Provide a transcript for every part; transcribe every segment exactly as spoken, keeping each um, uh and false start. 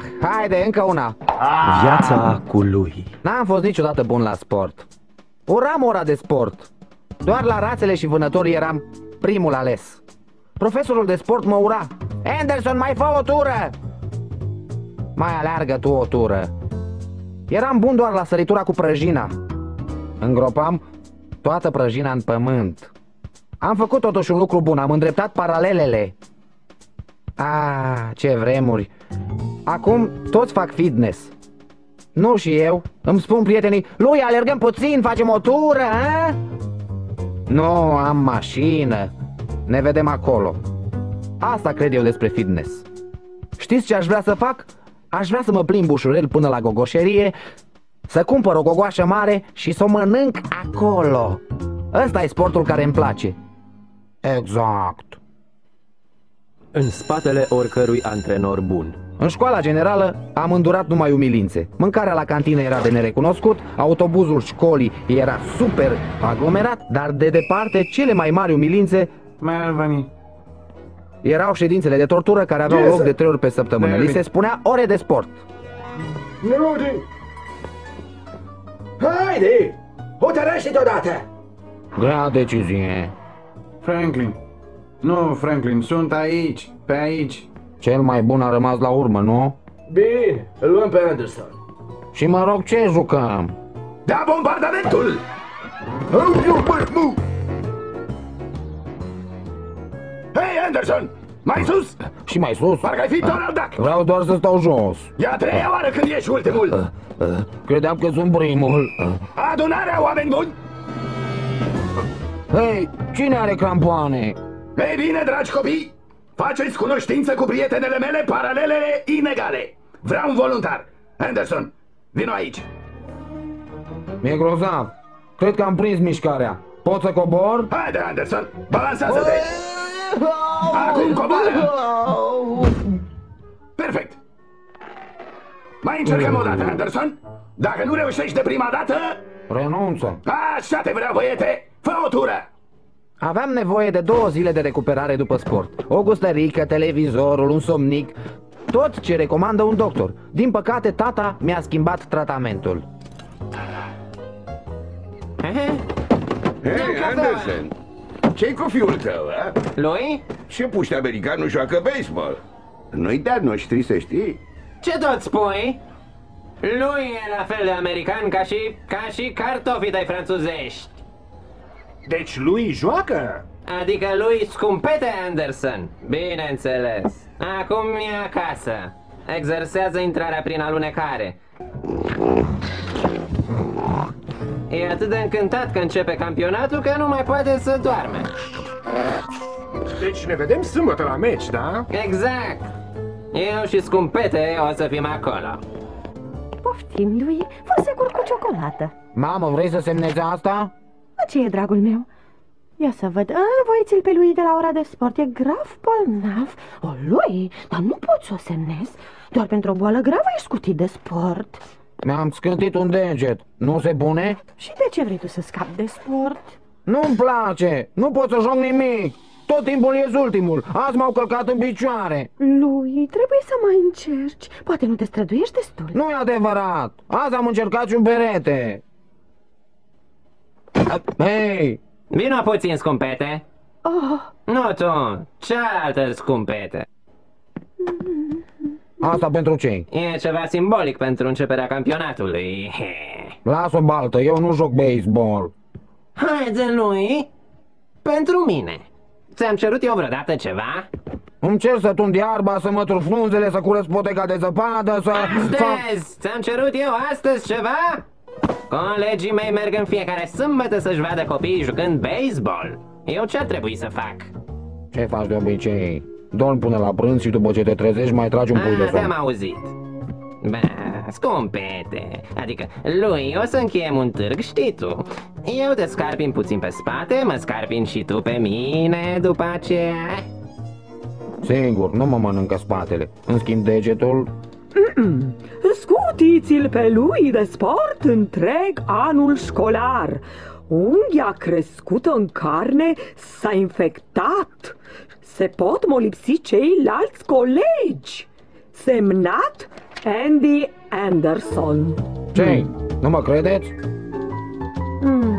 haide, încă una. Viața cu lui. N-am fost niciodată bun la sport. Uram ora de sport. Doar la rațele și vânătorii eram primul ales. Profesorul de sport mă ura. Anderson, mai fă o tură! Mai aleargă tu o tură. Eram bun doar la săritura cu prăjina. Îngropam toată prăjina în pământ. Am făcut totuși un lucru bun, am îndreptat paralelele. Ah, ce vremuri. Acum toți fac fitness. Nu și eu. Îmi spun prietenii: lui, alergăm puțin, facem o tură, a? Nu, am mașină. Ne vedem acolo. Asta cred eu despre fitness. Știți ce aș vrea să fac? Aș vrea să mă plimb ușurel până la gogoșerie, să cumpăr o gogoașă mare și să o mănânc acolo. Ăsta e sportul care îmi place. Exact. În spatele oricărui antrenor bun. În școala generală am îndurat numai umilințe. Mâncarea la cantină era de nerecunoscut, autobuzul școlii era super aglomerat, dar de departe cele mai mari umilințe erau ședințele de tortură care aveau loc de trei ori pe săptămână. Li se spunea ore de sport. Rudy! Haide! Hotărăște-te odată! Grea decizie. Franklin. Nu, Franklin, sunt aici, pe aici. Cel mai bun a rămas la urmă, nu? Bine, îl luăm pe Anderson. Și mă rog, ce jucăm? Da bombardamentul! Hei, Anderson! Mai sus! Și mai sus? Parcă ai fi Donald Duck! Vreau doar să stau jos. E a treia oară când ești ultimul! Credeam că sunt primul. Adunarea, oameni buni! Hei, cine are crampoane? Ei bine, dragi copii, faceți cunoștință cu prietenele mele, paralelele inegale. Vreau un voluntar. Anderson, vino aici. Mi-e grozav. Cred că am prins mișcarea. Pot să cobor? Haide, Anderson, balansează-te. Acum coboară. Perfect. Mai încercăm o dată, Anderson. Dacă nu reușești de prima dată... Renunță. Așa te vreau, băiete. Fă o tură. Aveam nevoie de două zile de recuperare după sport. O gustărică, televizorul, un somnic, tot ce recomandă un doctor. Din păcate, tata mi-a schimbat tratamentul. Hei, Anderson, ce-i cu fiul tău, a? Lui? Ce puști american nu joacă baseball? Nu-i de-a noștri, să știi. Ce tot spui? Lui e la fel de american ca și, ca și cartofii tăi franțuzești. Deci lui joacă? Adică lui scumpete Anderson. Bineînțeles. Acum e acasă. Exersează intrarea prin alunecare. E atât de încântat că începe campionatul că nu mai poate să doarme. Deci ne vedem sâmbătă la meci, da? Exact. Eu și scumpete o să fim acolo. Poftim, lui, fă sigur cu ciocolată. Mamă, vrei să semnezi asta? Ce e, dragul meu? Ia să văd. Învoiți-l pe lui de la ora de sport. E grav bolnav. O, lui? Dar nu poți să o semnezi. Doar pentru o boală gravă e scutit de sport. Mi-am scântit un deget. Nu se pune? Și de ce vrei tu să scapi de sport? Nu-mi place. Nu pot să joc nimic. Tot timpul ies ultimul. Azi m-au călcat în picioare. Lui, trebuie să mai încerci. Poate nu te străduiești destul. Nu e adevărat. Azi am încercat și un perete. Hei! Vino puțin, scumpete. Oh. Nu tu, cealaltă scumpete. Asta pentru ce? E ceva simbolic pentru începerea campionatului. Las-o baltă, eu nu joc baseball. Haide, lui. Pentru mine. Ți-am cerut eu vreodată ceva? Îmi cer să tund iarba, să mătur frunzele, să curăț poteca de zăpadă, să... Astăzi! Fac... Ți-am cerut eu astăzi ceva? Colegii mei merg în fiecare sâmbătă să-și vadă copiii jucând baseball. Eu ce ar trebui să fac? Ce faci de obicei? Dormi până la prânz și după ce te trezești mai tragi un pui de somn. Te-am auzit. Bă, scumpete. Adică, lui, o să încheiem un târg, știi tu. Eu te scarpin puțin pe spate, mă scarpin și tu pe mine după aceea. Sigur, nu mă mănâncă spatele. În schimb, degetul... Scutiți-l pe lui de sport întreg anul școlar. Unghia crescută în carne s-a infectat. Se pot molipsi ceilalți colegi. Semnat Andy Anderson. Ce? Nu mă credeți? Hmm.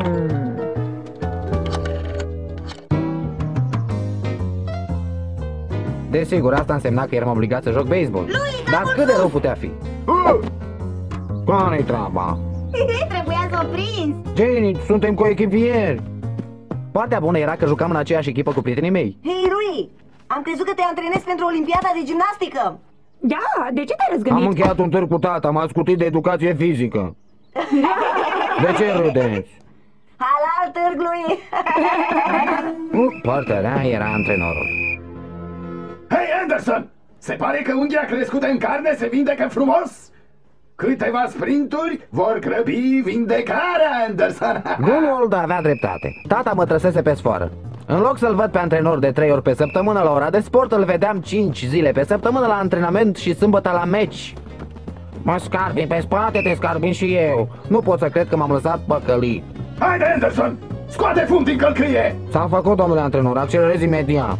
Desigur, asta însemna că eram obligat să joc baseball. Dar cât de rău putea fi? Uh! Care-i treaba? Trebuia să o prinzi. Jenny, suntem coechipieri. Partea bună era că jucam în aceeași echipă cu prietenii mei. Hei, Rui, am crezut că te antrenezi pentru Olimpiada de gimnastică. Da, de ce te-ai răzgândit? Am încheiat un târg cu tata, m-a scutit de educație fizică. De ce râdeți? Halal târgului. Uh, partea rea era antrenorul. Hei, Anderson! Se pare că unghia crescută în carne se vindecă frumos? Câteva sprinturi vor grăbi vindecarea, Anderson! Grunwald avea dreptate. Tata mă trăsese pe sfoară. În loc să-l văd pe antrenor de trei ori pe săptămână la ora de sport, îl vedeam cinci zile pe săptămână la antrenament și sâmbătă la meci. Mă scarpin pe spate, te scarpin și eu. Nu pot să cred că m-am lăsat păcălit. Haide, Anderson! Scoate fum din călcâie! S-a făcut, domnule antrenor, accelerez imediat.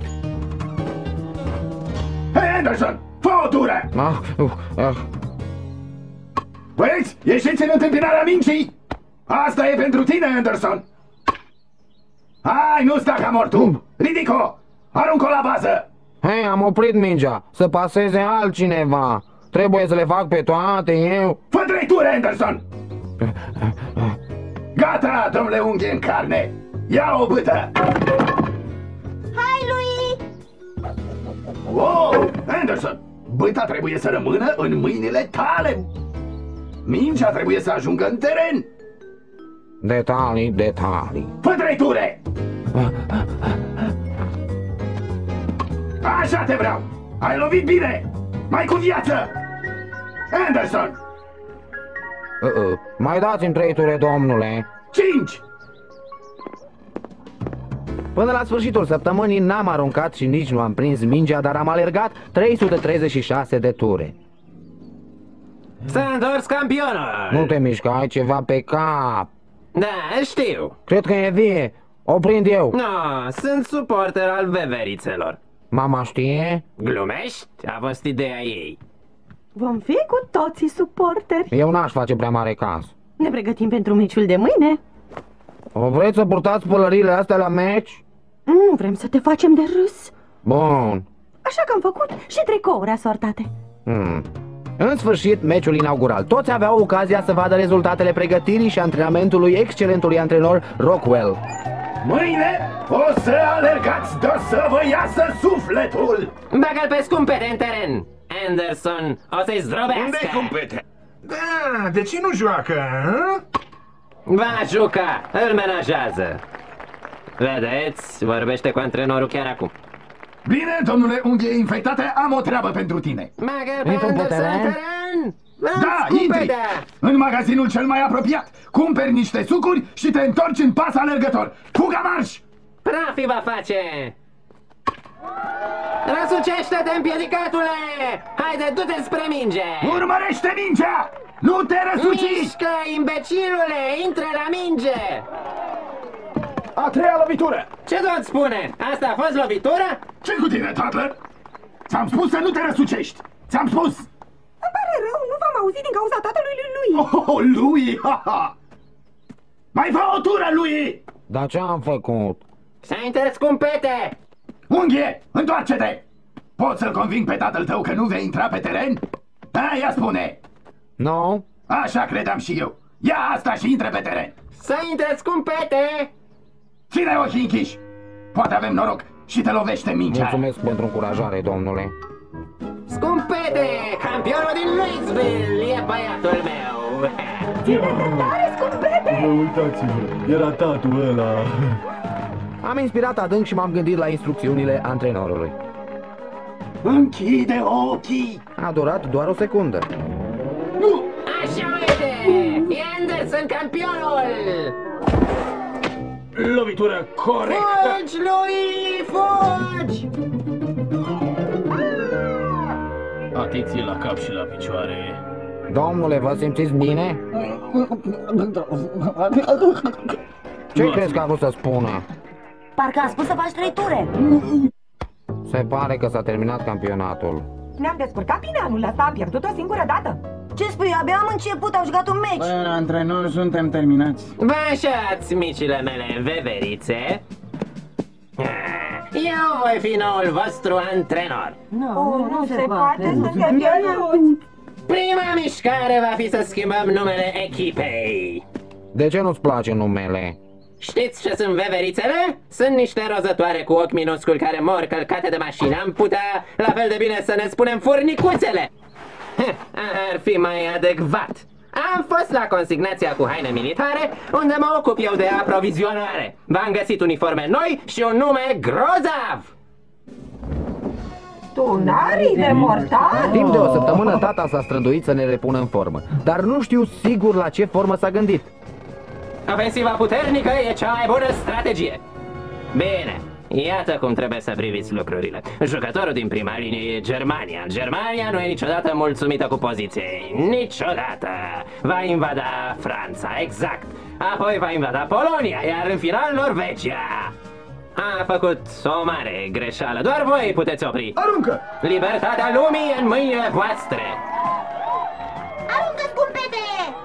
Hei, Anderson! Fă o tură! Ah, uh, uh. Băieți, ieșiți în întâmpinarea mingii! Asta e pentru tine, Anderson! Hai, nu sta ca mortul! Ridico! Aruncă-o la bază! Hei, am oprit mingea, să paseze altcineva. Trebuie să le fac pe toate eu. Fă trei ture, Anderson! Gata, domnule unghie în carne! Ia o bâtă! Hai, lui! Wow, Anderson! Bâta trebuie să rămână în mâinile tale! Mingea trebuie să ajungă în teren! Detalii, detalii. Fă trei ture! Așa te vreau! Ai lovit bine! Mai cu viață! Anderson! Uh -uh. Mai dați-mi trei ture, domnule. Cinci! Până la sfârșitul săptămânii n-am aruncat și nici nu am prins mingea, dar am alergat trei sute treizeci și șase de ture. S-a întors campionul! Nu te mișca, ai ceva pe cap. Da, știu. Cred că e vie. O prind eu. No, sunt suporter al veverițelor. Mama știe? Glumești? A fost ideea ei. Vom fi cu toții suporteri. Eu n-aș face prea mare caz. Ne pregătim pentru meciul de mâine? O vreți să purtați pălăriile astea la meci? Nu vrem să te facem de râs. Bun. Așa că am făcut și tricouri asortate. Hmm. În sfârșit, meciul inaugural. Toți aveau ocazia să vadă rezultatele pregătirii și antrenamentului excelentului antrenor Rockwell. Mâine o să alergați de să vă iasă sufletul! Bagă-l pe scumpete în teren! Anderson o să-i zdrobească! Unde-i cumpete? Da, de ce nu joacă, hă? Va juca, îl menajează. Vedeți, vorbește cu antrenorul chiar acum. Bine, domnule unghie infectate, am o treabă pentru tine. Bagă pe Intru pe Anderson în teren? teren! Da, intri! În magazinul cel mai apropiat, cumperi niște sucuri și te întorci în pas alergător. Fuga marș! Prafi va face! Răsucește-te, împiedicatule! Haide, du-te spre minge! Urmărește mingea! Nu te răsuci! Mișcă, imbecilule! Intră la minge! A treia lovitură! Ce tot spune? Asta a fost lovitură? Ce cu tine, Tatler? Ți-am spus să nu te răsucești! Ți-am spus! Îmi pare rău, nu v-am auzit din cauza tatălui lui. Oh, lui! Ha, ha. Mai fă o tură, lui! Dar ce am făcut? Să intră scumpete! Unghie, întoarce-te! Poți să-l conving pe tatăl tău că nu vei intra pe teren? Da, ia spune! Nu? Așa credeam și eu. Ia asta și intră pe teren! Să intre scumpete! Ține ochii închiși! Poate avem noroc și te lovește mingea. Mulțumesc pentru încurajare, domnule. Scumpete! Campionul din Louisville e băiatul meu! Uitați-vă, era tatul ăla. Am inspirat adânc și m-am gândit la instrucțiunile antrenorului. Închide ochii! A durat doar o secundă. Nu! Așa uite! E Anderson campionul! Lovitură corectă. Fugi, lui! Fugi! Atenție la cap și la picioare. Domnule, vă simțiți bine? Ce crezi că a vrut să spună? Parcă a spus să faci trei ture. Se pare că s-a terminat campionatul. Ne-am descurcat bine anul ăsta, am pierdut o singură dată. Ce spui? Abia am început, am jucat un meci. Bă, antrenori, suntem terminați. Vă așați, micile mele veverițe. Eu voi fi noul vostru antrenor. Nu, Oh, nu se poate, suntem pierduți. Prima mișcare va fi să schimbăm numele echipei. De ce nu-ți place numele? Știți ce sunt veverițele? Sunt niște rozătoare cu ochi minusculi care mor călcate de mașină. Am putea la fel de bine să ne spunem furnicuțele. Ar fi mai adecvat. Am fost la consignația cu haine militare, unde mă ocup eu de aprovizionare. V-am găsit uniforme noi și un nume grozav. Tunarii de mortar? Timp de o săptămână tata s-a străduit să ne repună în formă, dar nu știu sigur la ce formă s-a gândit. Ofensiva puternică e cea mai bună strategie. Bine, iată cum trebuie să priviți lucrurile. Jucătorul din prima linie e Germania. Germania nu e niciodată mulțumită cu poziției. Niciodată. Va invada Franța, exact. Apoi va invada Polonia, iar în final Norvegia. A făcut o mare greșeală. Doar voi puteți opri. Aruncă! Libertatea lumii e în mâinile voastre. Aruncă, scumpete!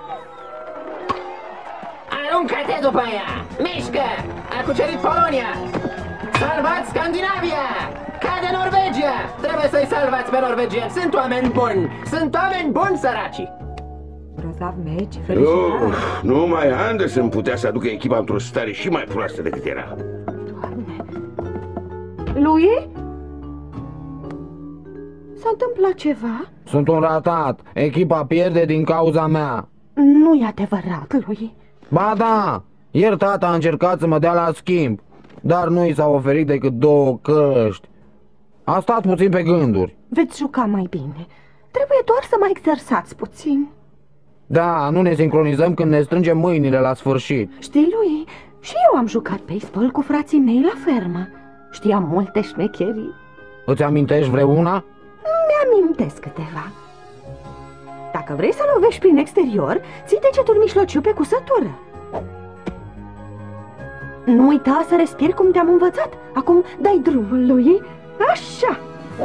Aruncă-te după ea! Mișcă! A cucerit Polonia! Salvați Scandinavia! Cade Norvegia! Trebuie să-i salvați pe norvegieni! Sunt oameni buni! Sunt oameni buni, săraci! Grozav meci, Oh, felicitări! numai Anderson putea să aducă echipa într-o stare și mai proastă decât era. Lui? S-a întâmplat ceva? Sunt un ratat. Echipa pierde din cauza mea. Nu e adevărat, lui. Ba da, ieri tata a încercat să mă dea la schimb, dar nu i s-au oferit decât două căști. A stat puțin pe gânduri. Veți juca mai bine. Trebuie doar să mai exersați puțin. Da, nu ne sincronizăm când ne strângem mâinile la sfârșit. Știi, lui, și eu am jucat baseball cu frații mei la fermă. Știam multe șmecherii. Îți amintești vreuna? Mi-amintesc câteva. Dacă vrei să lovești prin exterior, ții degetul mijlociu pe cusătură. Nu uita să respiri cum te-am învățat. Acum dai drumul lui. Așa.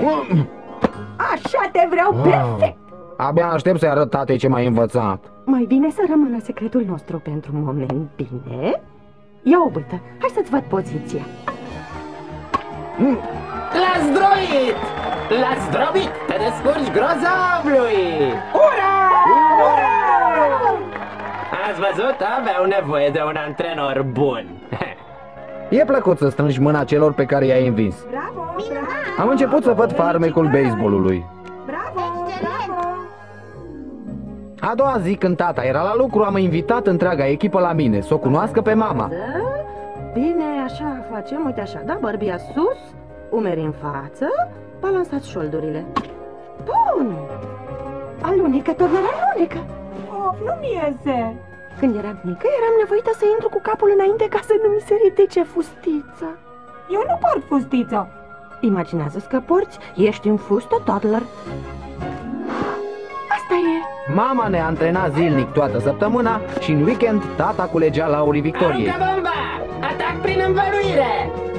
Așa te vreau, Wow. perfect. Abia aștept să-i arăt tatei ce m-ai învățat. Mai bine să rămână secretul nostru pentru un moment, bine? Ia o bâtă, hai să-ți văd poziția. L-a zdrobit! L-a zdrobit! Te descurci grozav, lui! Ura! Ura! Ați văzut? Aveau nevoie de un antrenor bun. E plăcut să strângi mâna celor pe care i-ai învins. Bravo! Am început să văd farmecul baseballului. Bravo! A doua zi, când tata era la lucru, am invitat întreaga echipă la mine, să o cunoască pe mama. Da? Bine, așa facem, uite așa, da? Bărbia sus, umeri în față, balansați șoldurile. Bun! Alunecă, tornare, alunecă! Oh, nu-mi iese! Când eram mică, eram nevoită să intru cu capul înainte ca să nu mi se ridice fustița. Eu nu port fustiță! Imaginează-ți că porți, ești în fustă toddler. Asta e! Mama ne antrena zilnic toată săptămâna și în weekend tata culegea laurii victoriei. Aruncă bomba! Atac prin învăluire!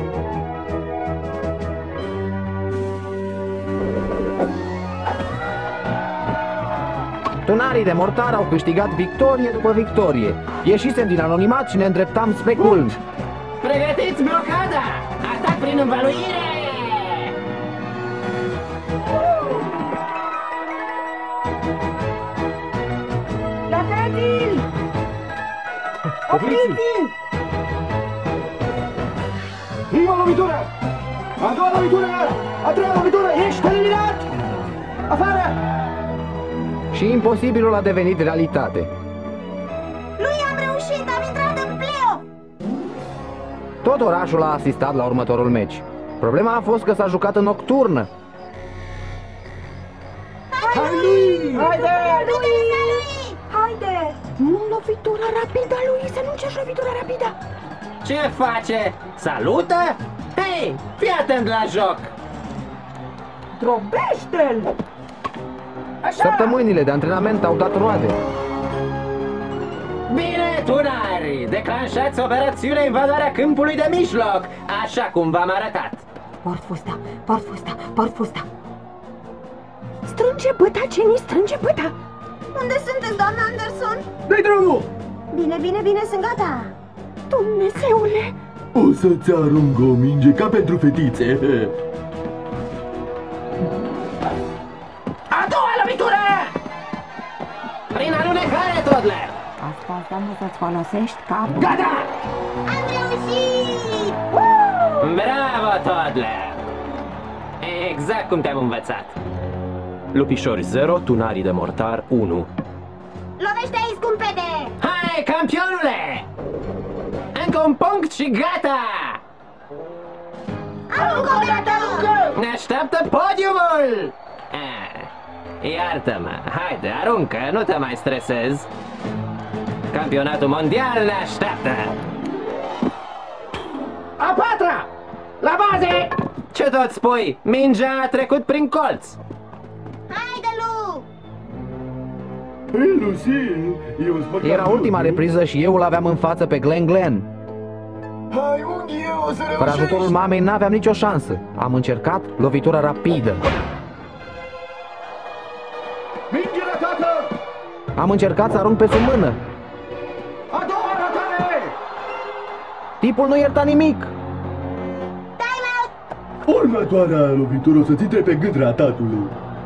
Tunarii de mortar au câștigat victorie după victorie. Ieșisem din anonimat și ne îndreptam spre culm. Pregătiți blocada! Atac prin învăluire! Lăsați-l! Opriți-l! Prima lovitură! A doua lovitură! A treia lovitură! Ești eliminat! Afară! Și imposibilul a devenit realitate. Lui am reușit, am intrat în play-off! Tot orașul a asistat la următorul meci. Problema a fost că s-a jucat în nocturnă. Hai lui! Haide! Lui! Haide! Nu lovitura rapidă, lui, să nu încerci lovitura rapidă. Ce face? Salută? Hei, fii atent la joc! Drobește-l! Așa! Săptămânile de antrenament au dat roade. Bine, tunari! Declanșați operațiunea invadarea câmpului de mijloc, așa cum v-am arătat. Port fusta, port fusta, port fusta. Strânge băta, Jenny, strânge băta! Unde sunteți, doamna Anderson? Dă-i drumul! Bine, bine, bine, sunt gata. Dumnezeule! O să-ți arunc o minge ca pentru fetițe. A doua lovitură! Prin alunecare, Toddler! Asta înseamnă să-ți folosești capul. Gata! Am reușit! Bravo, Toddler! Exact cum te-am învățat. Lupișori zero, tunarii de mortar unu. Lovește aici, scumpete! Hai, campionule! Încă un punct și gata! Aruncă o dată! Ne așteaptă podiumul! Ah, iartă-mă, haide, aruncă, nu te mai stresezi. Campionatul mondial ne așteaptă! A patra! La baze! Ce tot spui? Mingea a trecut prin colț! Haide, Lu! Hei, Lucy, eu spăr Era ultima repriză și eu l-aveam în față pe Glen Glen. Hai, unghi, o să Fără ajutorul mamei n-aveam nicio șansă. Am încercat lovitura rapidă. Minge ratată! Am încercat să arunc pe sub mână. A doua ratare! Tipul nu ierta nimic. Următoarea lovitură o să-ți intre pe gât, ratatului.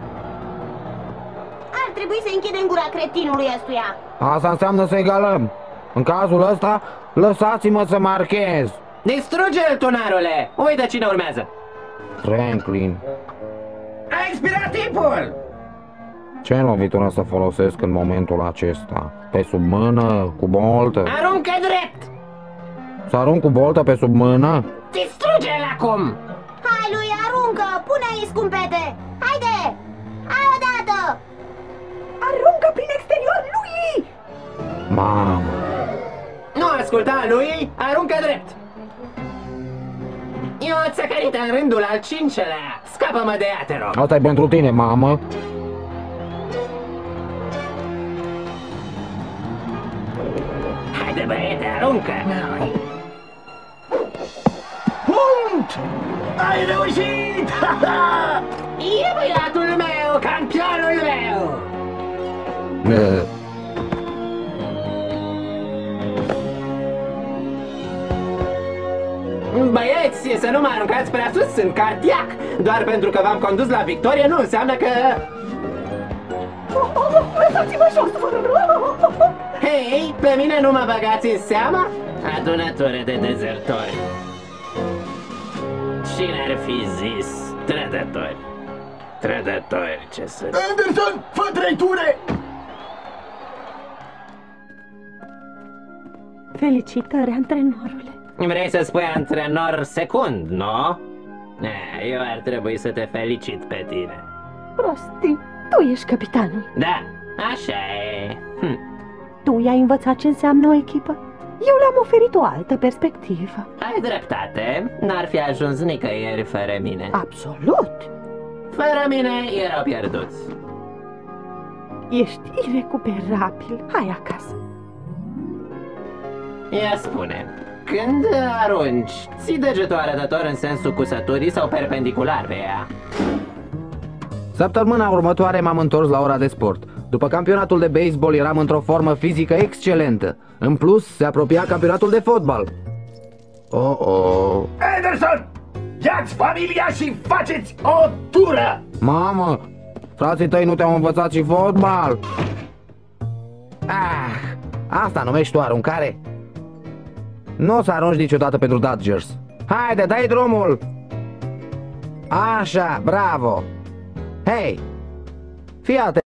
Ar trebui să închidem gura cretinului ăstuia. Asta înseamnă să egalăm. În cazul ăsta, lăsați-mă să marchez. Distruge-l, tunarule! Uite cine urmează! Franklin, A expirat timpul! ce lovitură să folosesc în momentul acesta? Pe sub mână, cu boltă? Aruncă drept! Să arunc cu boltă pe sub mână? Distruge-l acum! Hai, lui, aruncă! Pune aici, scumpete! Haide! Hai odată! Aruncă prin exterior, lui! Mamă! Nu asculta lui, aruncă drept! E o țăcărită în rândul al cincelea! Scapă-mă de ea, te rog! Asta e pentru tine, mamă! Haide, băiete, aruncă! Punct! Ai reușit! E băiatul meu, campionul meu! Băieți, să nu mă aruncați prea sus, sunt cardiac! Doar pentru că v-am condus la victorie nu înseamnă că... Lăsați-mă jos! Hei, pe mine nu mă băgați în seama? Adunătoare de dezertori. Cine ar fi zis? Trădători. Trădători, ce sunt? Anderson, fă trei ture! Felicitări, antrenorule. Vrei să spui antrenor secund, nu? Eu ar trebui să te felicit pe tine. Prostii, tu ești capitanul. Da, așa e. Hm. Tu i-ai învățat ce înseamnă o echipă? Eu le-am oferit o altă perspectivă. Ai dreptate, n-ar fi ajuns nicăieri fără mine. Absolut. Fără mine erau pierduți. Ești irecuperabil. Hai acasă. Ia spune, când arunci, ții degetul arătător în sensul cusăturii sau perpendicular pe ea? Săptămâna următoare m-am întors la ora de sport. După campionatul de baseball eram într-o formă fizică excelentă. În plus, se apropia campionatul de fotbal. Oh, oh. Anderson! Ia-ți familia și faceți o tură! Mamă, frații tăi nu te-au învățat și fotbal? Ah, asta numești tu aruncare? Nu o să arunci niciodată pentru Dodgers. Haide, dai drumul! Așa, bravo! Hei, fii atent!